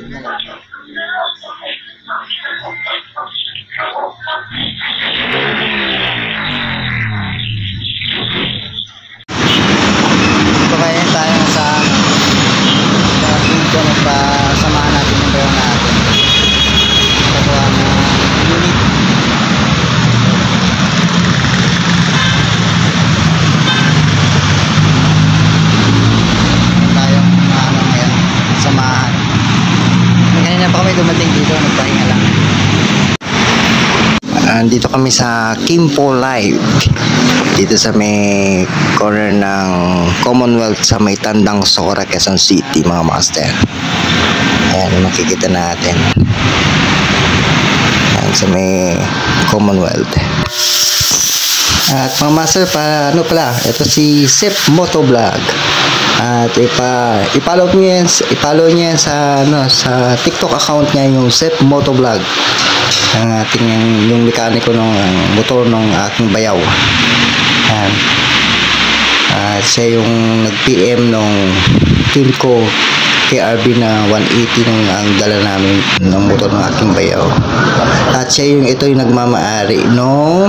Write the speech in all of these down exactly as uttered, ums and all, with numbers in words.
So kaya tayo sa sa video na pa samahan natin yung bayo natin. Pagawa ng unit. Tayong ano ngayon, samahan. Kanina pa kami dumating dito, nagpahinga lang. Andito kami sa Kimpo Live. Dito sa may corner ng Commonwealth sa may Tandang Sora, Quezon City, mga master. Ayan, makikita natin. Ayan, sa may Commonwealth. At mga master, pa, ano pala, ito si Sep Motovlog. At ipa i-follow niyo yan, i-follow niyo yan sa ano sa TikTok account niya, yung Sep Motovlog. Ang ating yung, yung mekaniko ng motor ng aking bayaw. Ayan. At siya yung nag-P M nung Kimco K R B na one eighty nung ang dala namin ng motor ng aking bayaw. At siya yung ito yung nagmamaari no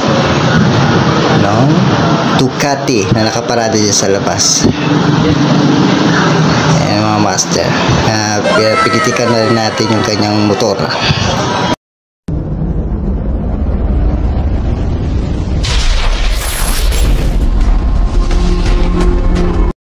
no Ducati na nakaparada dyan sa labas. Ayan mga master. Uh, Pigitikan na rin natin yung kanyang motor.